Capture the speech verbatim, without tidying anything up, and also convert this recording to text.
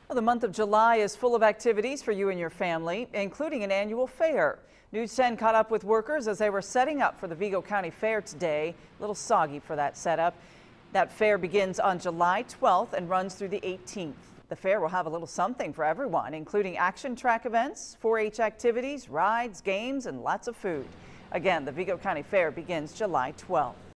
Well, the month of July is full of activities for you and your family, including an annual fair. News ten caught up with workers as they were setting up for the Vigo County Fair today. A little soggy for that setup. That fair begins on July twelfth and runs through the eighteenth. The fair will have a little something for everyone, including action track events, four H activities, rides, games, and lots of food. Again, the Vigo County Fair begins July twelfth.